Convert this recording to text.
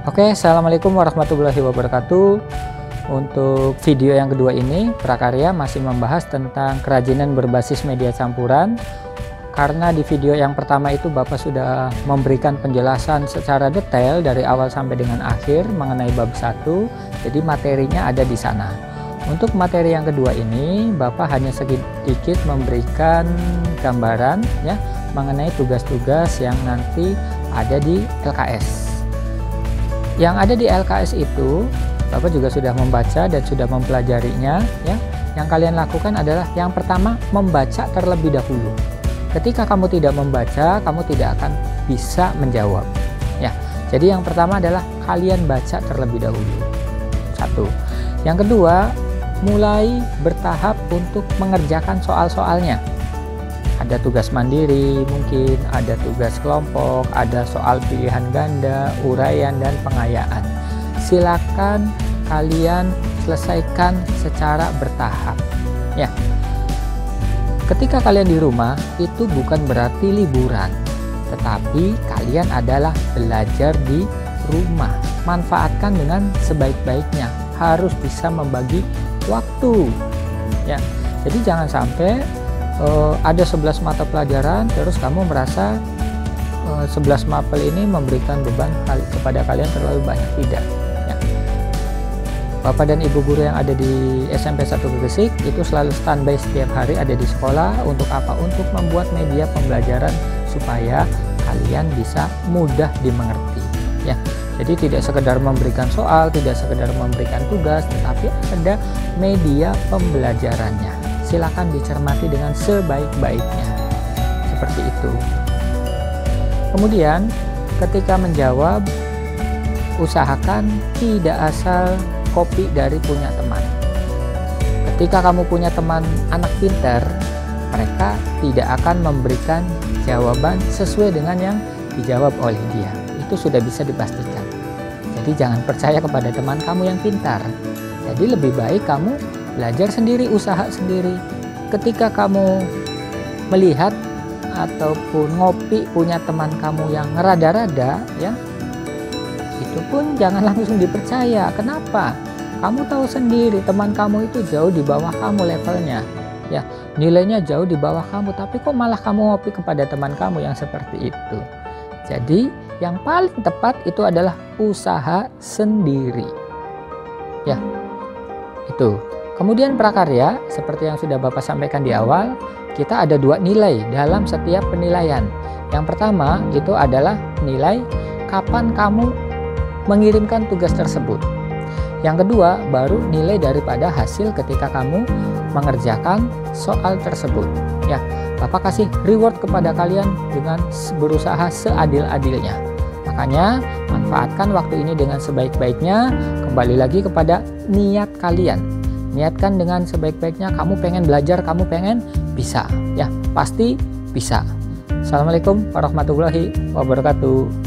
Oke, assalamualaikum warahmatullahi wabarakatuh. Untuk video yang kedua ini, Prakarya masih membahas tentang kerajinan berbasis media campuran. Karena di video yang pertama itu Bapak sudah memberikan penjelasan secara detail dari awal sampai dengan akhir mengenai bab 1, jadi materinya ada di sana. Untuk materi yang kedua ini, Bapak hanya sedikit memberikan gambaran ya mengenai tugas-tugas yang nanti ada di LKS. Yang ada di LKS itu, Bapak juga sudah membaca dan sudah mempelajarinya ya. Yang kalian lakukan adalah yang pertama, membaca terlebih dahulu. Ketika kamu tidak membaca, kamu tidak akan bisa menjawab ya. Jadi yang pertama adalah kalian baca terlebih dahulu. Satu. Yang kedua, mulai bertahap untuk mengerjakan soal-soalnya. Ada tugas mandiri, mungkin ada tugas kelompok, ada soal pilihan ganda, uraian, dan pengayaan. Silakan kalian selesaikan secara bertahap ya. Ketika kalian di rumah, itu bukan berarti liburan, tetapi kalian adalah belajar di rumah. Manfaatkan dengan sebaik-baiknya, harus bisa membagi waktu ya. Jadi jangan sampai ada 11 mata pelajaran terus kamu merasa 11 mapel ini memberikan beban kepada kalian terlalu banyak. Tidak ya. Bapak dan Ibu guru yang ada di SMP 1 Gresik itu selalu standby setiap hari ada di sekolah. Untuk apa? Untuk membuat media pembelajaran supaya kalian bisa mudah dimengerti ya. Jadi tidak sekedar memberikan soal, tidak sekedar memberikan tugas, tetapi ada media pembelajarannya. Silakan dicermati dengan sebaik-baiknya. Seperti itu. Kemudian ketika menjawab, usahakan tidak asal copy dari punya teman. Ketika kamu punya teman anak pintar, mereka tidak akan memberikan jawaban sesuai dengan yang dijawab oleh dia. Itu sudah bisa dipastikan. Jadi jangan percaya kepada teman kamu yang pintar. Jadi lebih baik kamu belajar sendiri, usaha sendiri. Ketika kamu melihat ataupun ngopi punya teman kamu yang ngerada-rada ya, itu pun jangan langsung dipercaya. Kenapa? Kamu tahu sendiri teman kamu itu jauh di bawah kamu levelnya ya, nilainya jauh di bawah kamu, tapi kok malah kamu ngopi kepada teman kamu yang seperti itu. Jadi yang paling tepat itu adalah usaha sendiri ya. Itu. Kemudian prakarya, seperti yang sudah Bapak sampaikan di awal, kita ada 2 nilai dalam setiap penilaian. Yang pertama itu adalah nilai kapan kamu mengirimkan tugas tersebut. Yang kedua baru nilai daripada hasil ketika kamu mengerjakan soal tersebut. Ya, Bapak kasih reward kepada kalian dengan berusaha seadil-adilnya. Makanya manfaatkan waktu ini dengan sebaik-baiknya. Kembali lagi kepada niat kalian. Niatkan dengan sebaik-baiknya, kamu pengen belajar, kamu pengen bisa ya, pasti bisa. Assalamualaikum warahmatullahi wabarakatuh.